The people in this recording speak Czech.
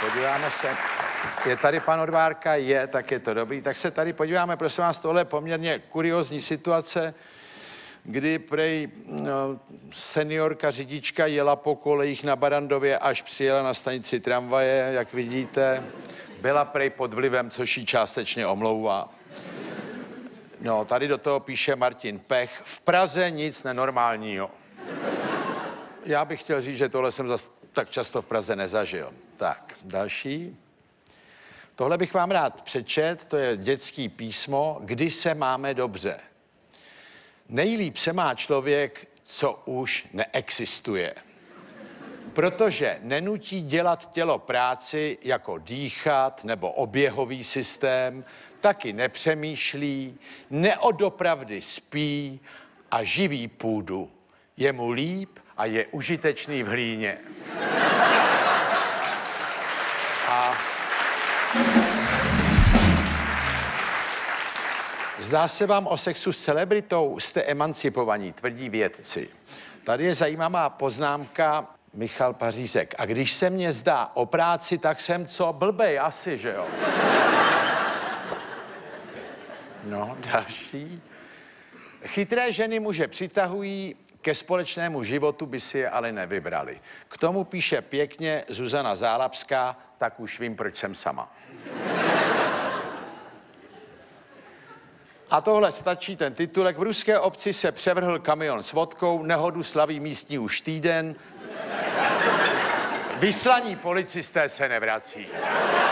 podíváme se. Je tady pan Odvárka? Je, tak je to dobrý. Tak se tady podíváme, prosím vás, tohle je poměrně kuriózní situace, kdy prej seniorka řidička jela po kolejích na Barrandově, až přijela na stanici tramvaje, jak vidíte. Byla prej pod vlivem, což ji částečně omlouvá. No, tady do toho píše Martin Pech. V Praze nic nenormálního. Já bych chtěl říct, že tohle jsem zas tak často v Praze nezažil. Tak, další. Tohle bych vám rád přečet, to je dětský písmo, kdy se máme dobře. Nejlíp se má člověk, co už neexistuje. Protože nenutí dělat tělo práci jako dýchat nebo oběhový systém, taky nepřemýšlí, neodopravdy spí a živí půdu. Je mu líp a je užitečný v hlíně. A zdá se vám o sexu s celebritou? Jste emancipovaní, tvrdí vědci. Tady je zajímavá poznámka Michal Pařízek. A když se mně zdá o práci, tak jsem co? Blbej asi, že jo? No, další. Chytré ženy muže přitahují, ke společnému životu by si je ale nevybrali. K tomu píše pěkně Zuzana Zálapská, tak už vím, proč jsem sama. A tohle stačí, ten titulek. V ruské obci se převrhl kamion s vodkou, nehodu slaví místní už týden. Vyslaní policisté se nevrací.